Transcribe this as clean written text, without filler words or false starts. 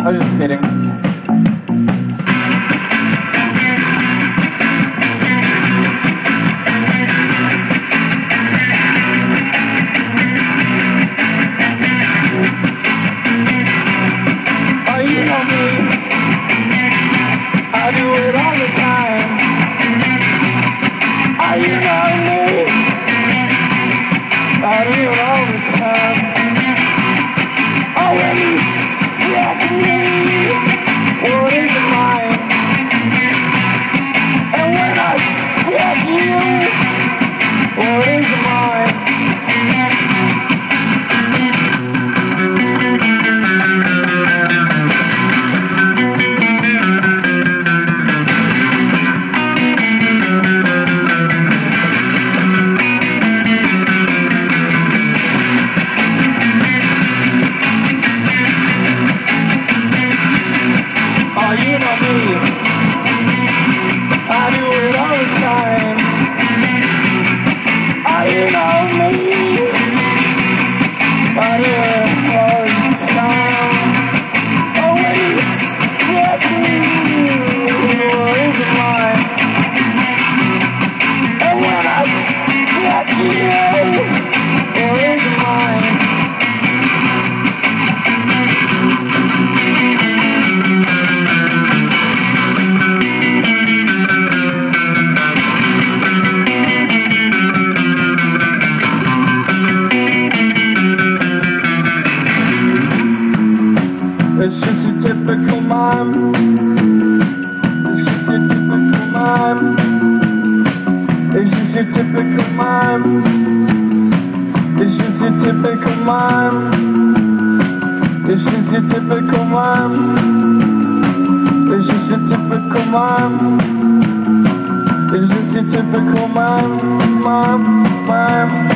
I was just kidding. Oh, you know me, I do it all the time. Oh, you know me, I do it all the time. Oh, when you stick me, what is mine? And when I stick you, what is mine? Oh, you know me, I do it all the time. Oh, you know me, I do it all the time. Oh, when you stick me, what is mine? And when I stick you, what is mine? It's just a typical mime. It's just a typical mime. It's just a typical mime. It's just a typical mime. It's just a typical mime. It's just a typical mime. It's just a typical mime, mime, mime.